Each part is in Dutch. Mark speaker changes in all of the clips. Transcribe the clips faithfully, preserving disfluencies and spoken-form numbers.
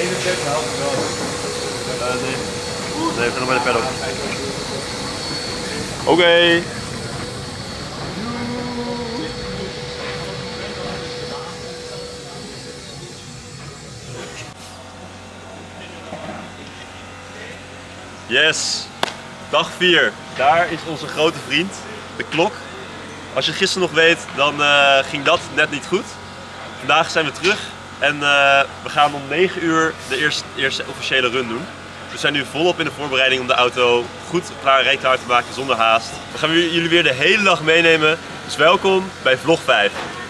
Speaker 1: eenendertig helft wel.
Speaker 2: Uh, nee. Nee, even nog bij de paddock. Oké. Okay. Yes. Dag vier. Daar is onze grote vriend, de klok. Als je het gisteren nog weet, dan uh, ging dat net niet goed. Vandaag zijn we terug en uh, we gaan om negen uur de eerste, eerste officiële run doen. We zijn nu volop in de voorbereiding om de auto goed klaar, rijklaar te maken zonder haast. We gaan jullie weer de hele dag meenemen, dus welkom bij vlog vijf.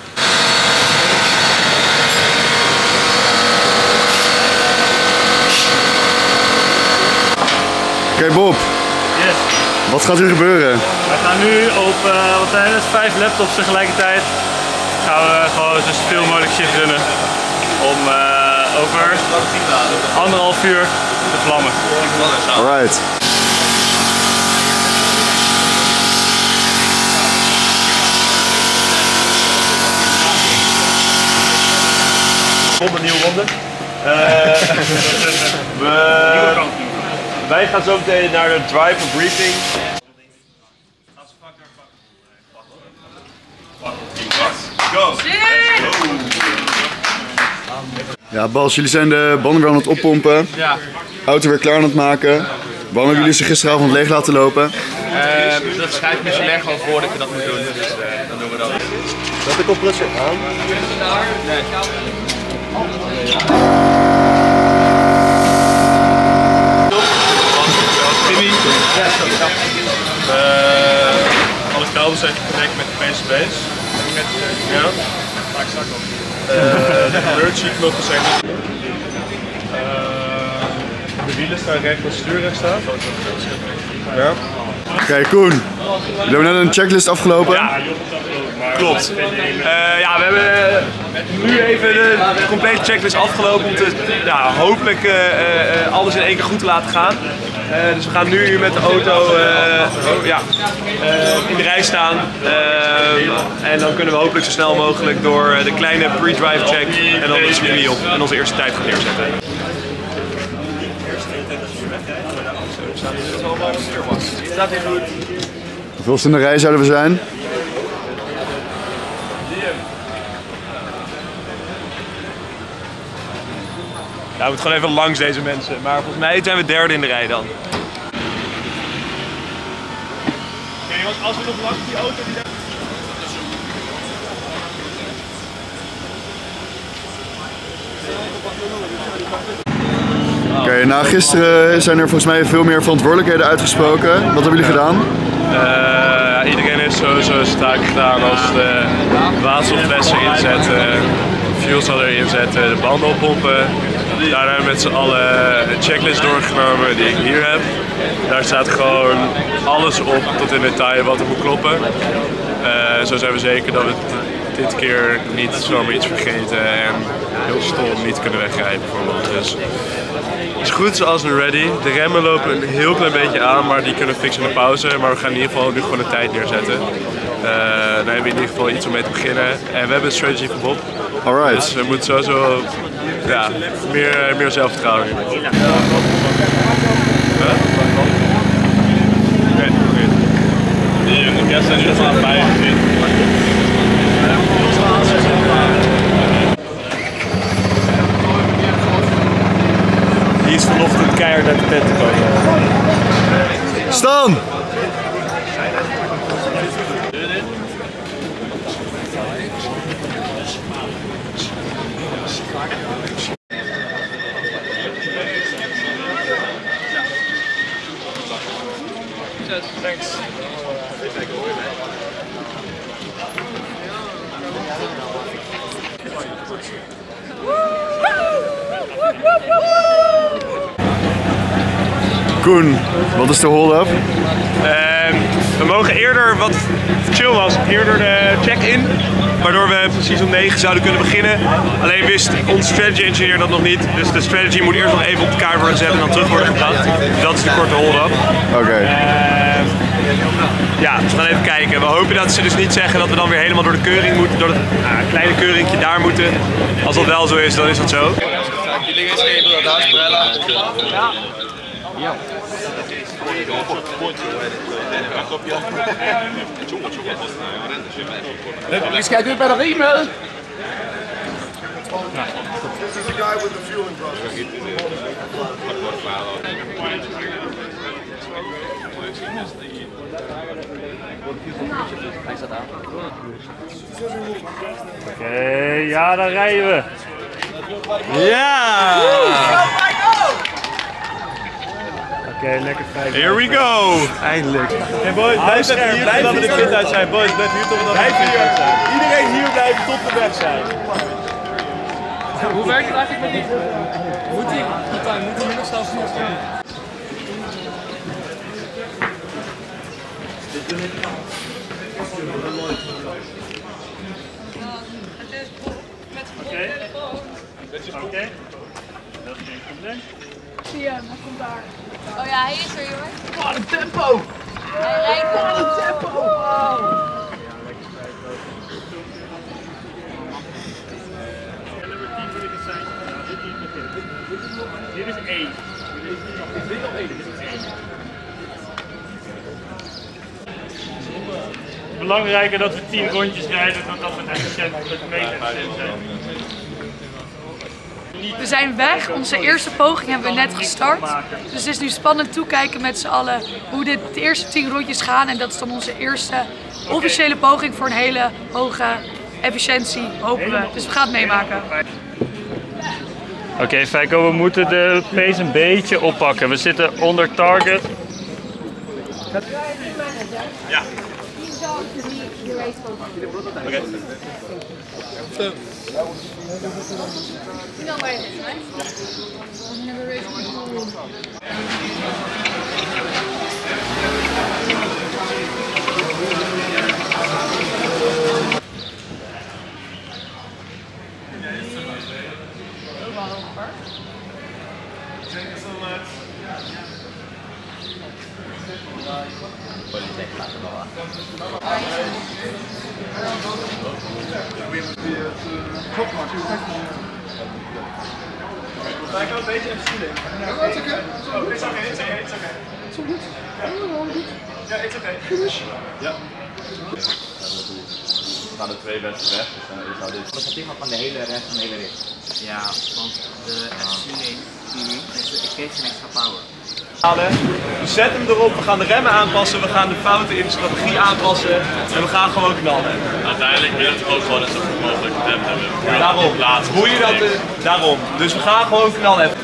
Speaker 3: Oké okay, Bob,
Speaker 4: yes.
Speaker 3: Wat gaat er gebeuren?
Speaker 4: We gaan nu op uh, wat zijn het, vijf laptops tegelijkertijd gaan we gewoon zoveel mogelijk shift runnen om uh, over anderhalf uur te vlammen.
Speaker 3: Alright.
Speaker 2: Komt een nieuwe ronde. Uh, we, wij gaan zo meteen naar de driver briefing. Go!
Speaker 3: Ja, Bas, jullie zijn de banden weer aan het oppompen.
Speaker 1: Ja.
Speaker 3: Auto weer klaar aan het maken. Waarom hebben jullie ze gisteravond leeg laten lopen?
Speaker 1: Uh, dat schrijft me zo erg gewoon voor dat je dat moet doen, dus uh, dan doen we dat.
Speaker 2: Zet de compressor aan?
Speaker 1: Nee.
Speaker 4: Timmy, uh, alle kabels zijn geconnect met de P C B's. Ja. Maak straks op. Uh, de emergency knoppen zijn niet. Uh, de wielen staan recht, het stuur recht staat. Ja.
Speaker 3: Oké, okay, Koen. We hebben net een checklist afgelopen.
Speaker 4: Ja, klopt. Uh, ja, we hebben nu even de complete checklist afgelopen om te, ja, hopelijk uh, uh, alles in één keer goed te laten gaan. Uh, dus we gaan nu met de auto uh, ja, uh, in de rij staan uh, en dan kunnen we hopelijk zo snel mogelijk door de kleine pre-drive check en dan het circuit op en onze eerste tijd gaan neerzetten. Staat hier goed.
Speaker 3: Hoeveelste in de rij zouden we zijn?
Speaker 4: Ja, we moeten gewoon even langs deze mensen, maar volgens mij zijn we derde in de rij dan. Oké jongens, als we nog langs die auto die daar...
Speaker 3: Oké, okay, na gisteren zijn er volgens mij veel meer verantwoordelijkheden uitgesproken. Wat hebben jullie gedaan?
Speaker 4: Uh, iedereen heeft sowieso zijn taak gedaan als de waterstoflessen inzetten, fuel cell erin zetten, de banden oppompen. Daarna hebben we met z'n allen de checklist doorgenomen die ik hier heb. Daar staat gewoon alles op tot in detail wat er moet kloppen. Uh, zo zijn we zeker dat we dit keer niet zomaar iets vergeten en heel stom niet kunnen wegrijden bijvoorbeeld. Dus het is goed zoals nu ready. De remmen lopen een heel klein beetje aan, maar die kunnen we fixen in de pauze. Maar we gaan in ieder geval nu gewoon een tijd neerzetten. Uh, dan hebben we in ieder geval iets om mee te beginnen. En we hebben een strategy van Bob.
Speaker 3: Alright.
Speaker 4: Dus we moeten sowieso ja, meer, meer zelfvertrouwen in. Oké, oké. De kerst zijn nu van vijf. Die is vanochtend keihard uit de tent te komen.
Speaker 3: Staan!
Speaker 4: Thanks.
Speaker 3: Koen, wat is de hold-up?
Speaker 4: Uh, we mogen eerder, wat chill was, eerder de check-in. Waardoor we precies om negen zouden kunnen beginnen. Alleen wist onze strategy engineer dat nog niet. Dus de strategy moet eerst nog even op de kaart worden gezet en dan terug worden gebracht. Dus dat is de korte hold-up.
Speaker 3: Oké. Okay.
Speaker 4: Uh, ja, dus we gaan even kijken. We hopen dat ze dus niet zeggen dat we dan weer helemaal door de keuring moeten. Door het uh, kleine keuringje daar moeten. Als dat wel zo is, dan is dat zo.
Speaker 1: dingen geven, daar sprellen. Ja. Ja.
Speaker 5: Eens kijken weer bij de riemen.
Speaker 6: Oké, okay, ja, dan rijden we.
Speaker 2: Ja!
Speaker 6: Oké, okay, lekker vijf.
Speaker 2: Here we go! Eindelijk. Hey boys, blijf even hier totdat we de pit uit zijn. Boys, blijf hier totdat we de pit uit zijn. Iedereen hier blijven tot we weg zijn.
Speaker 5: Hoe werkt het eigenlijk met die? Moet die, moet die hier nog zelfs nog staan?
Speaker 6: Oké. Oké. Dat is geen probleem.
Speaker 7: Zie je hem, hij komt daar. Oh ja, hij is er, jongen.
Speaker 5: Wat een tempo!
Speaker 7: Hij rijdt
Speaker 5: Wat een tempo! Wow.
Speaker 6: Dit is één.
Speaker 5: Dit is nog één.
Speaker 6: Belangrijker dat we tien rondjes rijden dan dat we het efficiënt het meest efficiënt zijn.
Speaker 7: We zijn weg, onze eerste poging hebben we net gestart. Dus het is nu spannend toekijken met z'n allen hoe dit, de eerste tien rondjes gaan. En dat is dan onze eerste officiële poging voor een hele hoge efficiëntie, hopen we. Dus we gaan het meemaken.
Speaker 6: Oké, okay, Feiko, we moeten de pace een beetje oppakken. We zitten onder target.
Speaker 2: Ja. Oké. Okay.
Speaker 7: You know where it is, right? I've never raced before.
Speaker 2: Ga ik ook een beetje even stoelen? Ja, het is oké. Het is oké, het is oké. Het is oké. Zo goed? Ja, het is oké. Ja. We gaan de twee beste weg, dus dan zou dit...
Speaker 8: Wat is het van de hele rest van de hele rit? Ja, want de F C ik kreeg geen extra power.
Speaker 2: We zetten hem erop, we gaan de remmen aanpassen, we gaan de fouten in de strategie aanpassen en we gaan gewoon knallen.
Speaker 1: Uiteindelijk wil het ook gewoon zo goed mogelijk gedempt hebben.
Speaker 2: Ja, daarom, hoe je dat, uh, daarom. Dus we gaan gewoon knallen. Oké,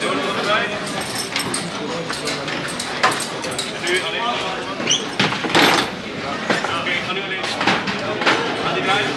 Speaker 2: ga nu alleen. Ga die blijven.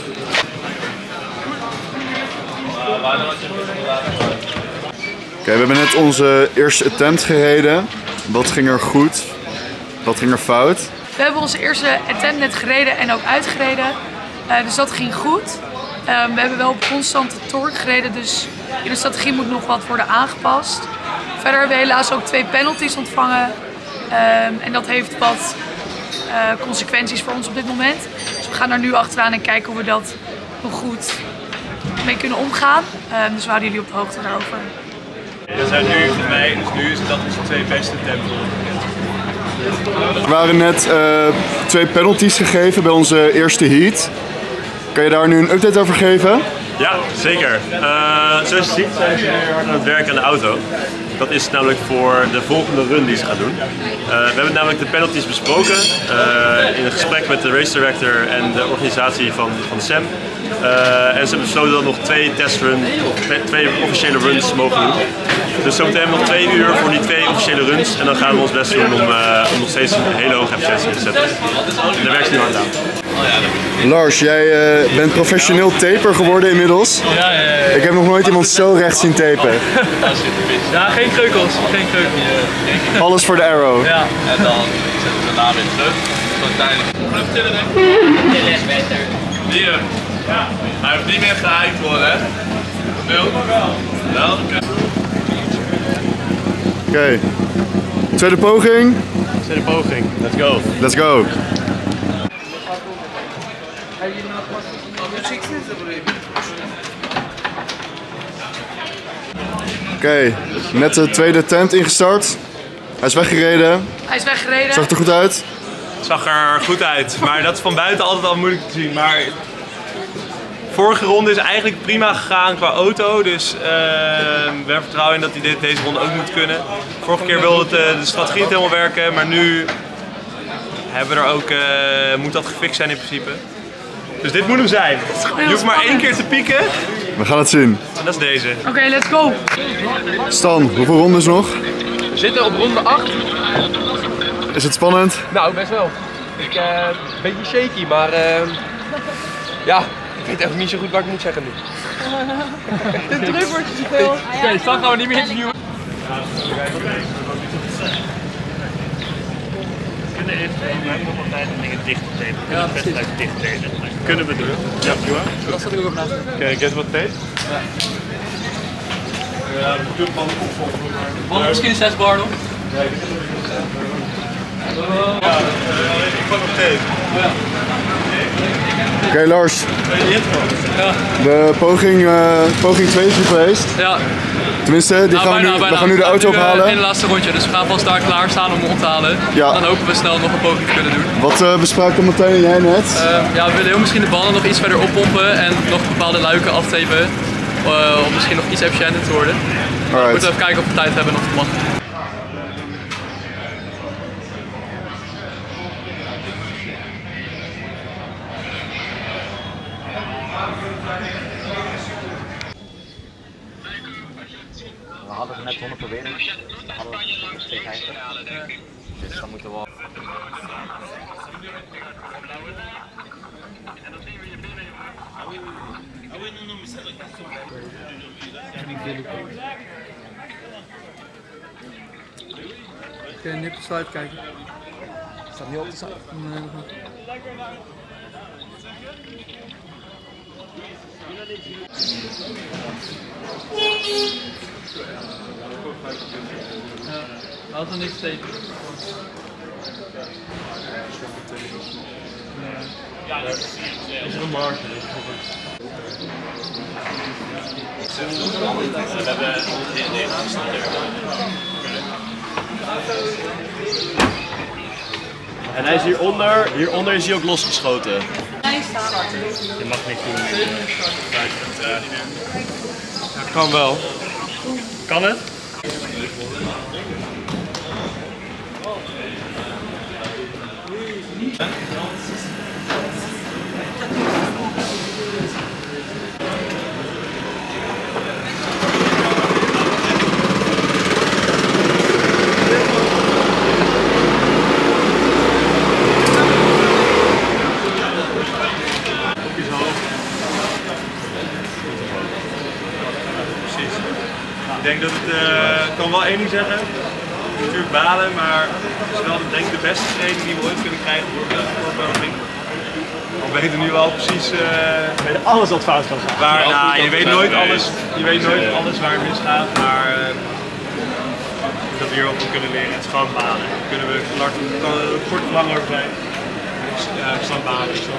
Speaker 3: Oké, okay, we hebben net onze eerste attempt gereden. Wat ging er goed? Wat ging er fout?
Speaker 7: We hebben onze eerste attempt net gereden en ook uitgereden. Uh, dus dat ging goed. Um, we hebben wel op constante torque gereden, dus in de strategie moet nog wat worden aangepast. Verder hebben we helaas ook twee penalties ontvangen. Um, en dat heeft wat uh, consequenties voor ons op dit moment. Dus we gaan daar nu achteraan en kijken hoe we dat nog goed mee kunnen omgaan. Um, dus we houden jullie op de hoogte daarover.
Speaker 2: We zijn nu voorbij, dus nu is dat onze twee beste tempels.
Speaker 3: Er waren net uh, twee penalties gegeven bij onze eerste heat. Kan je daar nu een update over geven?
Speaker 2: Ja, zeker. Uh, zoals je ziet zijn ze heel hard aan het werken aan de auto. Dat is namelijk voor de volgende run die ze gaan doen. Uh, we hebben namelijk de penalties besproken uh, in een gesprek met de race director en de organisatie van, van Sam. Uh, en ze hebben besloten dat nog twee testruns, twee officiële runs mogen doen. Dus zometeen hebben we nog twee uur voor die twee officiële runs en dan gaan we ons best doen om, uh, om nog steeds een hele hoge efficiëntie te zetten. En daar werkt ze nu hard aan.
Speaker 3: Lars, jij uh, bent professioneel taper geworden inmiddels.
Speaker 5: Ja, ja, ja.
Speaker 3: Ik heb nog nooit iemand zo recht zien tapen.
Speaker 5: Ja, geen kreukels, geen kreukels.
Speaker 3: Alles voor de arrow.
Speaker 5: Ja.
Speaker 1: En dan zetten we daarna weer terug. Uiteindelijk. Blijf tillen, denk ik. Die hem. Ja. Hij hoeft niet meer gehyped worden, hè? Wil? Wel? Oké.
Speaker 3: Oké. Okay. Tweede poging.
Speaker 2: Tweede poging. Let's go.
Speaker 3: Let's go. okay, net de tweede tent ingestart. Hij is weggereden.
Speaker 7: Hij is weggereden.
Speaker 3: Zag het er goed uit?
Speaker 2: Het zag er goed uit, maar dat is van buiten altijd al moeilijk te zien. Maar vorige ronde is eigenlijk prima gegaan qua auto, dus uh, we hebben vertrouwen in dat hij dit, deze ronde ook moet kunnen. Vorige keer wilde het, uh, de strategie niet helemaal werken, maar nu hebben we er ook, uh, moet dat gefixt zijn in principe. Dus dit moet hem zijn. Je hoeft maar één keer te pieken.
Speaker 3: We gaan het zien.
Speaker 2: En dat is deze.
Speaker 7: Oké, okay, let's go.
Speaker 3: Stan, hoeveel rondes nog?
Speaker 5: We zitten op ronde acht.
Speaker 3: Is het spannend?
Speaker 5: Nou, best wel. Ik ben uh, een beetje shaky, maar uh, ja, ik weet even niet zo goed wat ik moet zeggen nu. De druk wordt te veel. Oké, okay, Stan gaan we niet meer interviewen.
Speaker 6: We kunnen even nog wat tijd om dingen dicht te tapen. We kunnen de wedstrijd dicht tapen. Kunnen we doen? Ja, prima.
Speaker 5: Dat zat ik ook op naast.
Speaker 2: Oké, ik get wat tape. Ja. Ja, de clubman opvolgen.
Speaker 5: Mannen misschien zes bar nog?
Speaker 2: Ja, ik pak nog tape. Ja.
Speaker 3: Oké, okay, Lars.
Speaker 5: Ja.
Speaker 3: De poging, uh, poging twee is nu geweest.
Speaker 5: Ja.
Speaker 3: Tenminste, die
Speaker 5: nou,
Speaker 3: gaan
Speaker 5: bijna,
Speaker 3: we, nu,
Speaker 5: bijna.
Speaker 3: we gaan nu de auto
Speaker 5: nu,
Speaker 3: ophalen.
Speaker 5: In het laatste rondje, dus we gaan vast daar klaar staan om hem op te halen.
Speaker 3: Ja.
Speaker 5: Dan hopen we snel nog een poging te kunnen doen.
Speaker 3: Wat uh, bespraken Martijn en jij net?
Speaker 5: Uh, ja, we willen heel misschien de banden nog iets verder oppompen en nog bepaalde luiken aftapen. Uh, om misschien nog iets efficiënter te worden. We moeten even kijken of we tijd hebben en of het mag.
Speaker 8: We hadden het net honderd proberen. We hadden het tweehonderdvijftig. Dus dan moeten we wel.
Speaker 5: Kun je nu op de slide kijken? Staat niet op de slide? Nee, nog niet. Ja, laat er niks steken. Ja, dat is een marge.
Speaker 2: En hij is hieronder, hieronder is hij ook losgeschoten.
Speaker 6: Je mag niks doen.
Speaker 2: Ja, kan wel.
Speaker 6: Kan het?
Speaker 2: Ik denk dat het, uh, ik kan wel één ding zeggen, natuurlijk balen, maar het is wel denk ik de beste training die we ooit kunnen krijgen voor de voorbereiding. We weten nu wel precies uh,
Speaker 6: alles wat fout kan gaan.
Speaker 2: Waar, nou, je weet nooit alles, je weet nooit alles waar het misgaat, maar uh, dat we hier ook van kunnen leren. Het is gewoon balen. Dan kunnen we kort lang over zijn. Ja, ik sta balen. Ik sta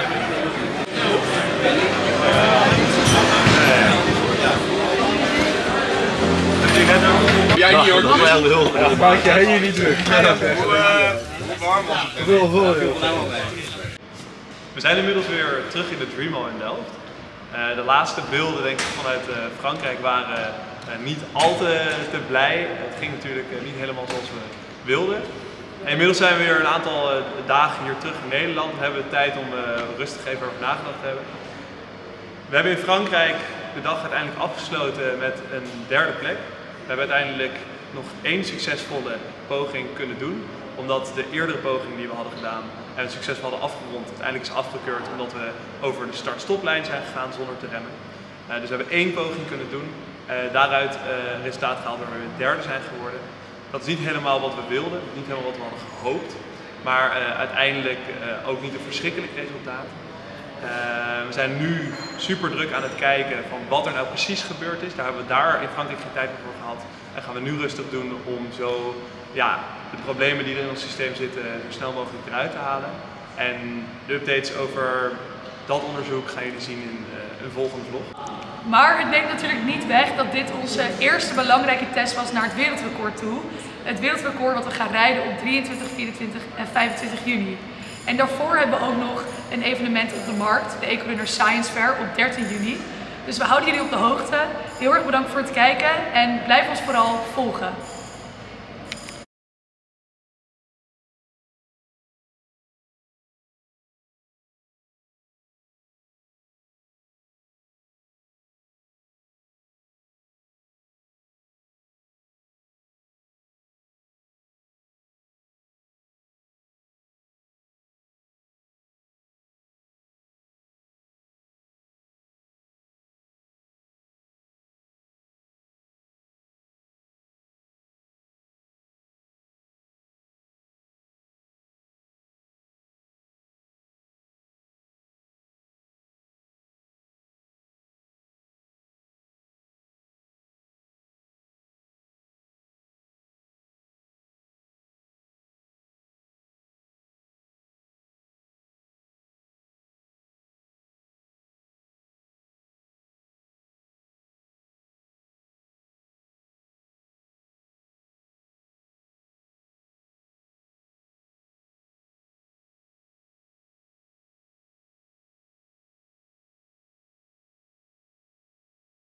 Speaker 5: Jij niet hoor, dat is heel
Speaker 2: goed. Maak jij hier niet druk. Hoe warm was het? Heel veel. We zijn inmiddels weer terug in de Dreamhall in Delft. Uh, de laatste beelden denk ik, vanuit uh, Frankrijk waren uh, niet al te, te blij. Het ging natuurlijk uh, niet helemaal zoals we wilden. En inmiddels zijn we weer een aantal uh, dagen hier terug in Nederland en hebben we tijd om uh, rustig even over nagedacht te hebben. We hebben in Frankrijk de dag uiteindelijk afgesloten met een derde plek. We hebben uiteindelijk nog één succesvolle poging kunnen doen, omdat de eerdere poging die we hadden gedaan en het succesvol hadden afgerond, uiteindelijk is afgekeurd omdat we over de start-stoplijn zijn gegaan zonder te remmen. Uh, dus we hebben één poging kunnen doen, uh, daaruit uh, resultaat gehaald waar we derde zijn geworden. Dat is niet helemaal wat we wilden, niet helemaal wat we hadden gehoopt, maar uh, uiteindelijk uh, ook niet een verschrikkelijk resultaat. Uh, we zijn nu super druk aan het kijken van wat er nou precies gebeurd is. Daar hebben we daar in Frankrijk geen tijd meer voor gehad. En gaan we nu rustig doen om zo ja, de problemen die er in ons systeem zitten zo snel mogelijk eruit te halen. En de updates over
Speaker 9: dat onderzoek gaan jullie zien in uh, een volgende vlog.
Speaker 7: Maar het neemt natuurlijk niet weg dat dit onze eerste belangrijke test was naar het wereldrecord toe. Het wereldrecord wat we gaan rijden op drieëntwintig, vierentwintig en vijfentwintig juni. En daarvoor hebben we ook nog een evenement op de markt, de EcoRunner Science Fair op dertien juni. Dus we houden jullie op de hoogte. Heel erg bedankt voor het kijken en blijf ons vooral volgen.